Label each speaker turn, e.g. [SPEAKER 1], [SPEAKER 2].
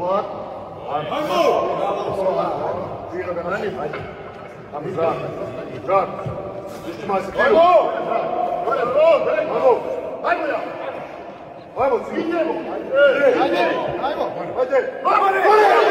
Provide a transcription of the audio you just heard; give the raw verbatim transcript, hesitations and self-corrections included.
[SPEAKER 1] Ajmo! Fino ga nani, ajde. Hamza, Žar, išćima se krivu. Ajmo! Ajmo ja! Ajmo, svi idemo! Ajde! Ajde! Ajmo! Ajde! Ajde!